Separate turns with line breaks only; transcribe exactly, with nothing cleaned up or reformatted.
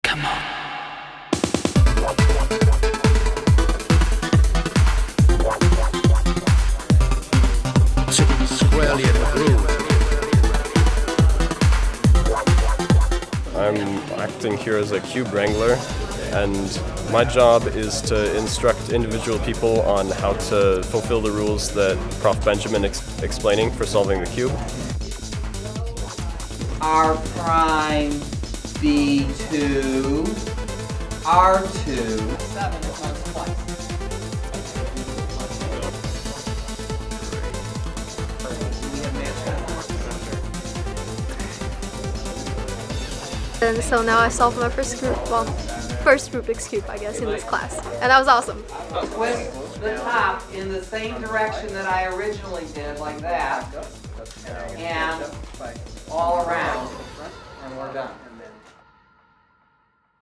Come on. Squarely in the groove.
I'm acting here as a cube wrangler, and my job is to instruct individual people on how to fulfill the rules that Professor Benjamin ex explaining for solving the cube.
R prime B two R two seven times twice.
And so now I solved my first group, well, first Rubik's Cube, I guess, in this class. And that was awesome.
Twist the top in the same direction that I originally did, like that, and all around, and we're done.